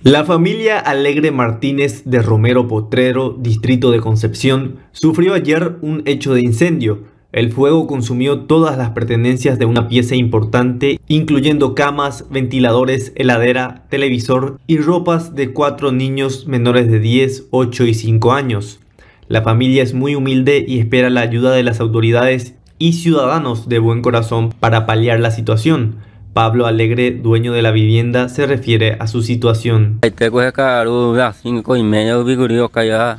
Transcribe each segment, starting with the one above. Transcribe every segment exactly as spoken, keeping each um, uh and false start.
La familia Alegre Martínez de Romero Potrero, distrito de Concepción, sufrió ayer un hecho de incendio. El fuego consumió todas las pertenencias de una pieza importante, incluyendo camas, ventiladores, heladera, televisor y ropas de cuatro niños menores de diez, ocho y cinco años. La familia es muy humilde y espera la ayuda de las autoridades y ciudadanos de buen corazón para paliar la situación. Pablo Alegre, dueño de la vivienda, se refiere a su situación. cinco y media vicurio calla.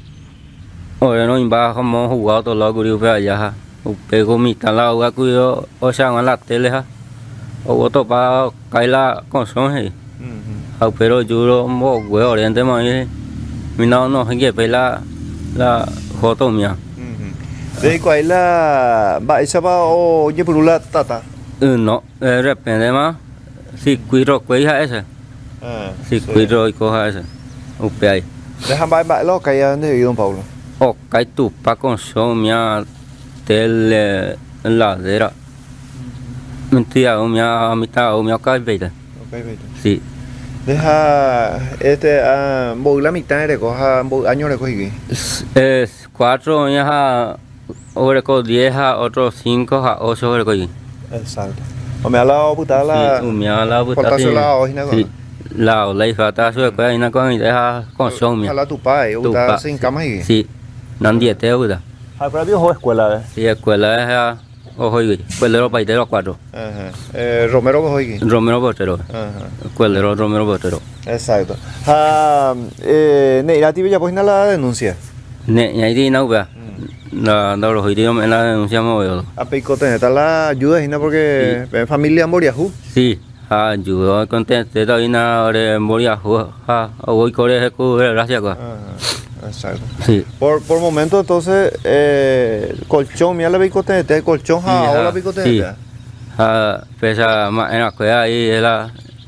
Ahora no iba como jugado todo lo que yo allá. Pego mi talao cuyo o sea en la tele ha. O otro para caer la consonje. Pero yo lo voy oriente más. Mi no no hay que pelar la foto mía. De cuál la va esa va o ye por la tata. No, de repente más, si cuiro cuija ese, si cuiro y coja ese, upe ahí. Deja va va lo que hay donde vive don Pablo. O cae tu pa consumia del ladera. Mentira, o mia a mitad o mia cae veita. Sí. Deja este a la mitad de coja año de cogí. Es cuatro ya o reco diez a otro cinco a ocho reco. Exacto. O me ha hablado puta la. Sí, me ha hablado puta. Sí. La la hija está su escuela y no con y deja consumir. Habla tu padre, puta sin cama ahí. Sí. Nan diete puta. Ah, pero viejo escuela. Sí, escuela es ojo y escuelero paitero cuatro. Ajá. Eh Romero Bojoigui. Romero Potrero. Ajá. Escuelero Romero Potrero. Exacto. Ah, eh Neira ti ya pues la denuncia. Ne, ya di no va. La no los idios me la denunciamos yo. A picote está la ayuda y no porque sí. Familia Moriajú. Sí, ayuda contente todavía na de Moriajú. Ah, hoy corre cubre gracias quoi. Exacto. Sí. Por por momento entonces eh colchón, mira la picote, este colchón ja, ahora la picote. Sí. Ah, pesa más en la cueva ahí la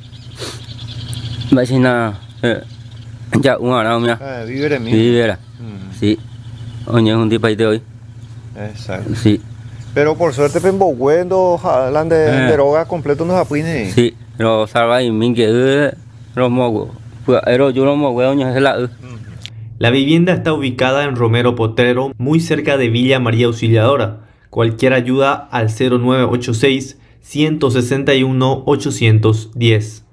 vecina ya una no mía. Eh, vivere mí. Vivera. Sí. Oye, es un tipo de hoy. Exacto. Sí. Pero por suerte penboguendo hablan de eh. droga completo nos apuine. Sí, lo salva y mingue lo mogo. Pues era yo lo mogo es la. La vivienda está ubicada en Romero Potrero, muy cerca de Villa María Auxiliadora. Cualquier ayuda al cero nueve ocho seis, uno seis uno, ochocientos diez.